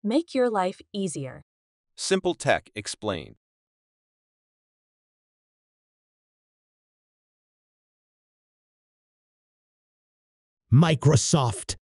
Make your life easier. Simple Tech explained. Microsoft.